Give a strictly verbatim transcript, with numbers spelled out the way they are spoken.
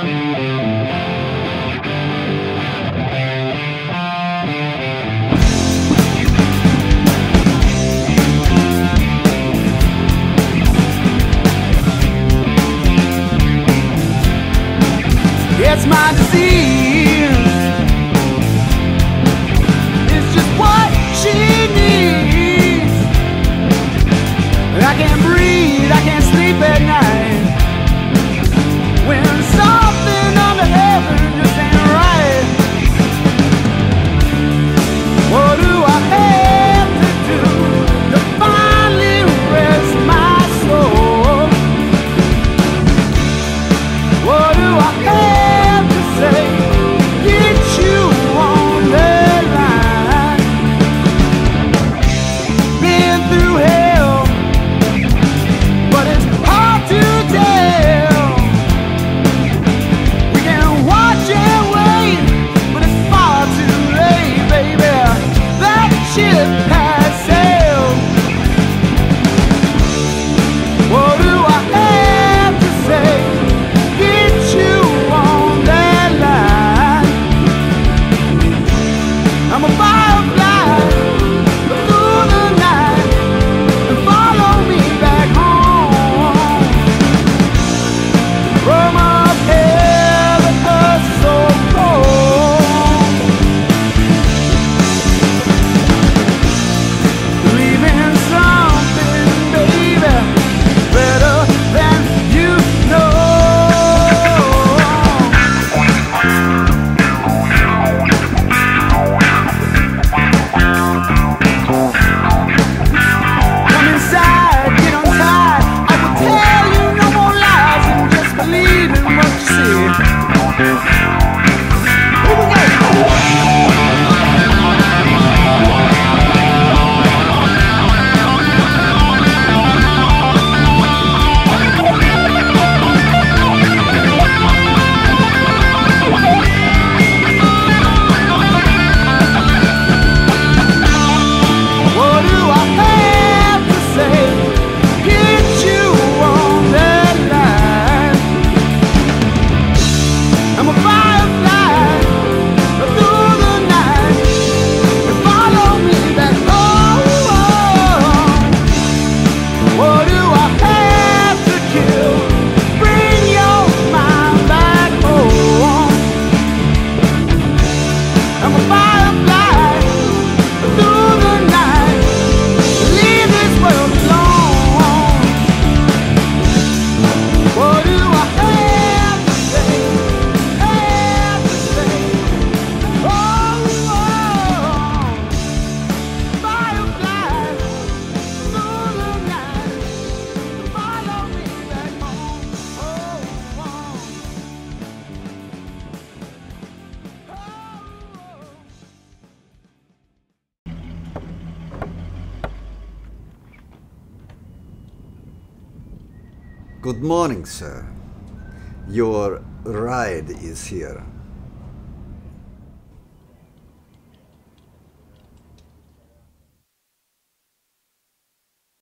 It's my disease. It's just what she needs. I can't breathe, I can't sleep at night when something under heaven just ain't right. What do I have to do to finally rest my soul? What do I have to say? Get you on that line. Been through hell, but it's hard to tell. We can watch and wait, but it's far too late, baby. That ship has sailed. What do I have to say? Get you on that line. I'm a firefly through the night, and follow me back home. From up here that was so cold, leaving something, baby, better than you know. Come inside, get untied. I will tell you no more lies and just believe in what you see. Here we go. What do I have to say? Get you on that line. I'm a firefly through the night, and follow me back home. What do I have to kill? Bring your mind back home. I'm a firefly through the night, leave this world alone. What do I have to say? Have to say? Oh, oh. Firefly through the night, follow me back home. Oh, oh. Good morning, sir. Your ride is here.